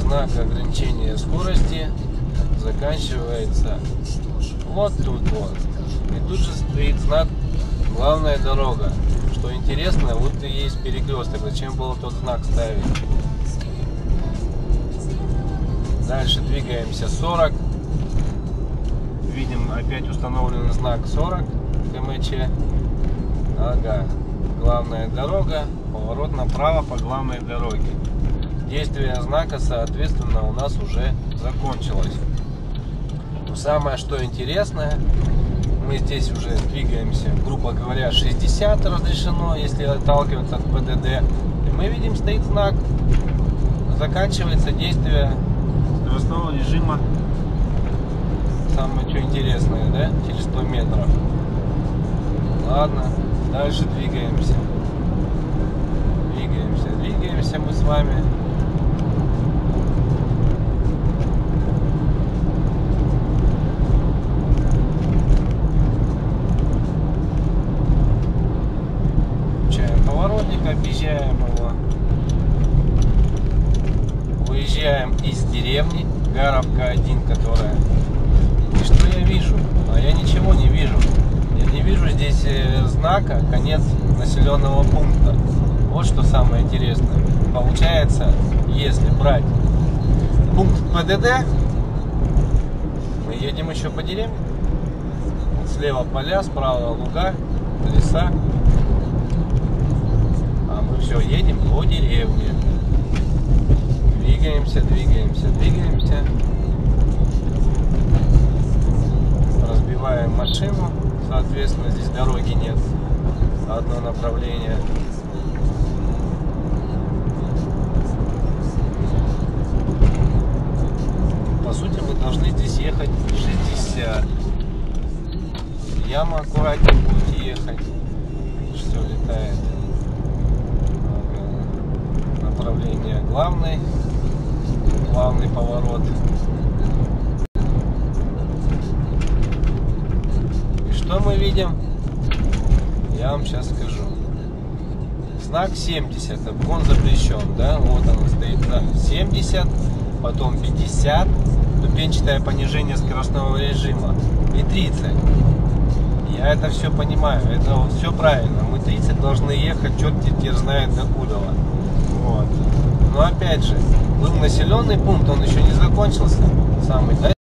знак ограничения скорости заканчивается вот тут вот. И тут же стоит знак «Главная дорога». Что интересно, вот и есть перекресток. Зачем было тот знак ставить? Дальше двигаемся 40. Видим, опять установлен знак 40 КМЧ. Ага. Главная дорога. Поворот направо по главной дороге. Действие знака, соответственно, у нас уже закончилось. Но самое что интересное, мы здесь уже двигаемся, грубо говоря, 60 разрешено, если отталкиваться от ПДД. И мы видим, стоит знак, заканчивается действие скоростного режима. Самое что интересное, да? Через 100 метров. Ладно, дальше двигаемся. Двигаемся мы с вами. Поворотник, объезжаем его. Выезжаем из деревни Гаровка 1, которая. И что я вижу? А я ничего не вижу. Я не вижу здесь знака конец населенного пункта. Вот что самое интересное. Получается, если брать пункт ПДД, мы едем еще по деревне. Вот слева поля, справа луга, леса. А мы все едем по деревне. Двигаемся. Разбиваем машину. Соответственно, здесь дороги нет. Одно направление. По сути, мы должны здесь ехать 60. Яма аккуратнее будете ехать. Что летает? Направление главный поворот. И что мы видим? Я вам сейчас скажу. Знак 70, обгон запрещен, да? Вот он стоит, знак 70, потом 50, ступенчатое понижение скоростного режима и 30. Я это все понимаю, это все правильно. Мы 30 должны ехать, черт теперь знает докуда. Вот. Но опять же, был населенный пункт, он еще не закончился. Самый, да?